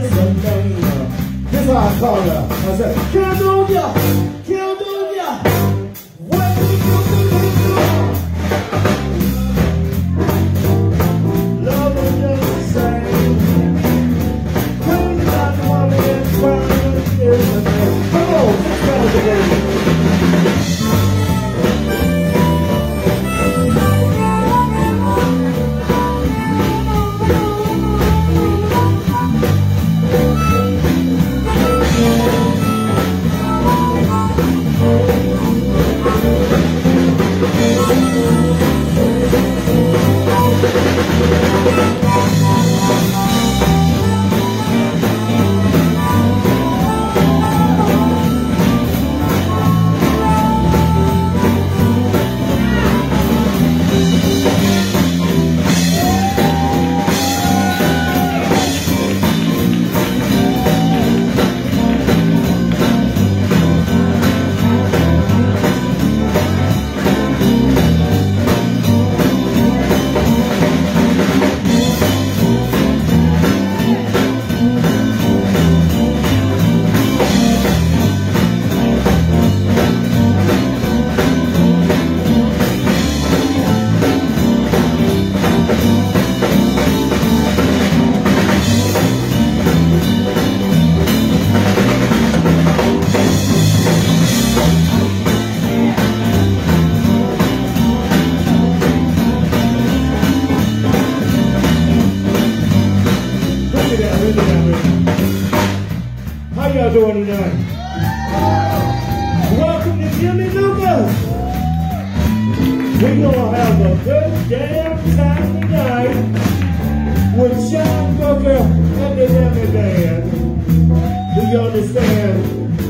is her name. This is how I call her. I said, Caldonia, Caldonia, where do you go? Love is just the same. Crazy about the woman in front is her name. Come on, let's go together. How y'all doing tonight? Welcome to Jimmy Lucas. We're gonna have a good damn time tonight with Shaun and the Dammit band. Do you understand?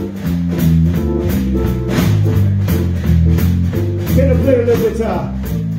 Can I play a little guitar?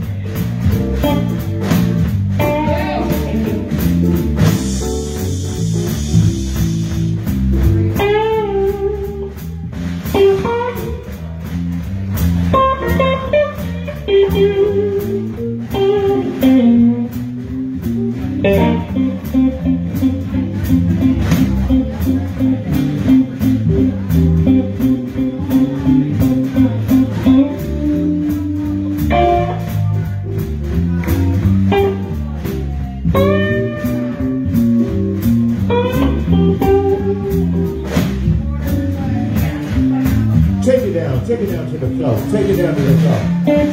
Take it down to the floor. Take it down to the floor.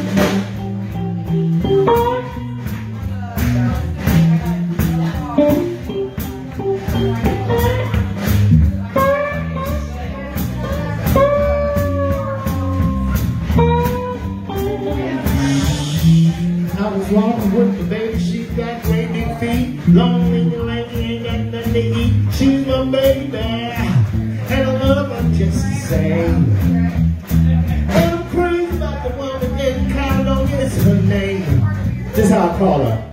I was walking with the baby, she got great big feet. Long in the lady ain't got nothing to eat. She's my baby, and I love her just the same. And I'm crazy about the woman in Caldonia, is her name. This is how I call her.